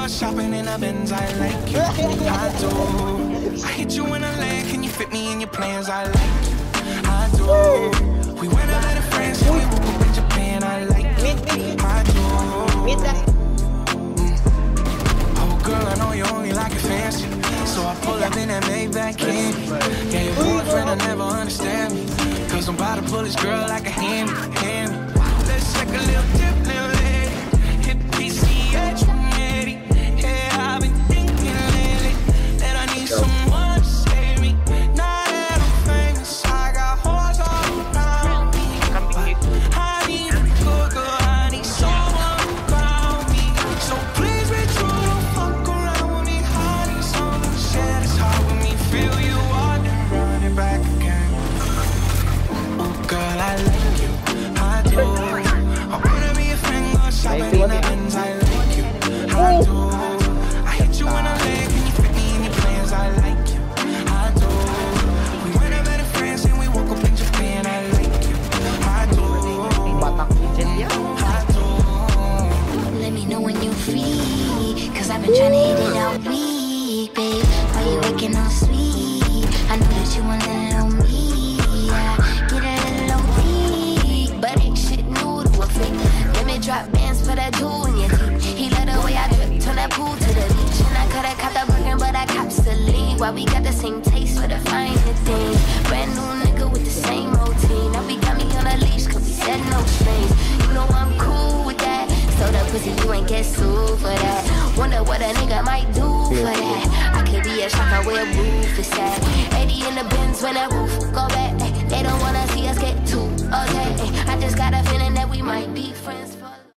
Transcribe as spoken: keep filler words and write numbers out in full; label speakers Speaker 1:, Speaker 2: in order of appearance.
Speaker 1: shopping in a Benz, I like you, I do. I hit you in a leg, can you fit me in your plans, I like you, I do. We went out of friends, and we woke up in Japan, I like you, I do. Mm. Oh girl, I know you only like it fancy, so I pull up in that Maybach candy. Yeah, your boyfriend will never understand me, cause I'm about to pull this girl like a hand, hand. Let's take a little dip, little lady. Hit P C H one eighty. Yeah, I've been thinking lately that I need someone to save me. Now that I'm famous, I got hoes all around me, but I need a good girl, I need someone around me. So please be true, don't fuck around with me. I need someone to share this heart with me. Feel you are, then run it back again. Oh girl, I like you, I do. I wanna be a friend, go shopping in a Benz, I like you, I do. I hit you in a leg, can you fit me in your plans, I like you, I do. We went out better friends and we woke up in Japan, I like you, I do, I do.
Speaker 2: Let me know when you're free, cause I've been trying to hit it out weak, babe. Why you waking all sweet? I know that you want a little me, yeah. Get a little weak, but ain't shit new to a freak. Let me drop bands for that jewel in your teeth. He let the way I drip, turn that pool to the beach. And I coulda caught the burger, but I cops the lead. Why we got the same taste for the finer things. Brand new nigga with the same routine. Now we got me on a leash, cause we said no strings. You know I'm cool with that. So the pussy, you ain't get sued for that. Wonder what a nigga might do for that. I could be a shocker where roof is at. eighty in the Benz when that roof go